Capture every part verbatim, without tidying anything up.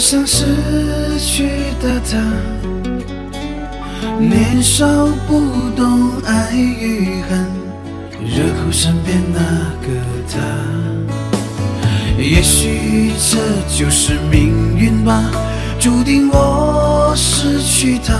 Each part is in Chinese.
像失去的他，年少不懂爱与恨，惹哭身边那个他。也许这就是命运吧，注定我失去他。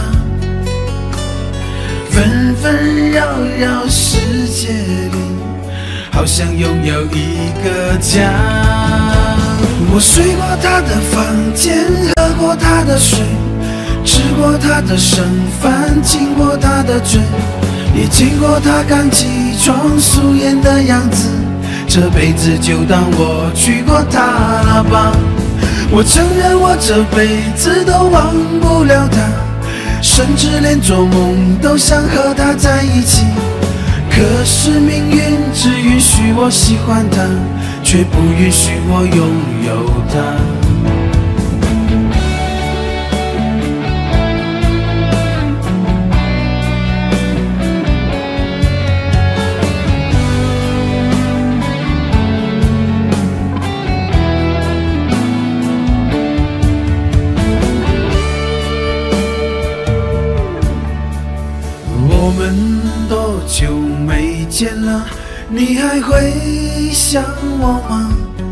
纷纷扰扰世界里，好像拥有一个家。我睡过他的房间，喝过他的水，吃过他的剩饭，亲过他的嘴，也见过他刚起床素颜的样子。这辈子就当我娶过她了吧。我承认我这辈子都忘不了她，甚至连做梦都想和她在一起。可是命运只允许我喜欢她，却不允许我拥有她。我们多久没见了，你还会想我吗？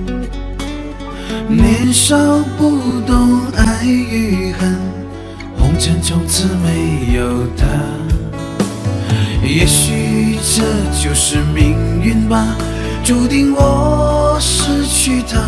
年少不懂爱与恨，红尘从此没有他。也许这就是命运吧，注定我失去他。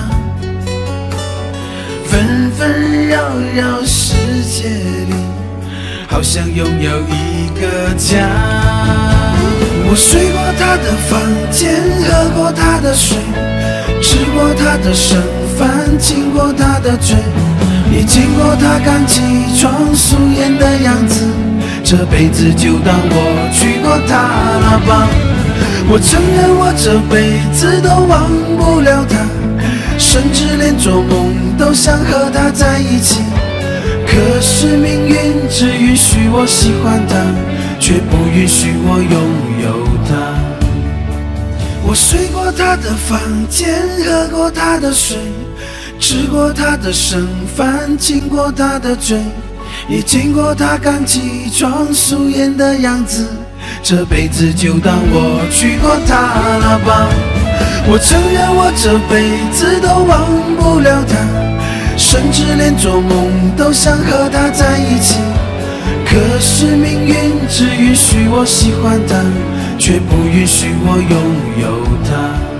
纷纷扰扰世界里，好像拥有一个家。我睡过他的房间，喝过他的水，吃过他的剩饭，亲过他的嘴，也见过他刚起床素颜的样子。这辈子就当我娶过她了吧。我承认我这辈子都忘不了她，甚至连做梦都想和她在一起。可是命运只允许我喜欢她，却不允许我拥有她。我睡过她的房间，喝过她的水，吃过她的剩饭，亲过她的嘴，也见过她刚起床素颜的样子。这辈子就当我娶过她了吧。我承认我这辈子都忘不了她，甚至连做梦都想和她在一起。可是命运只允许我喜欢她，却不允许我拥有她。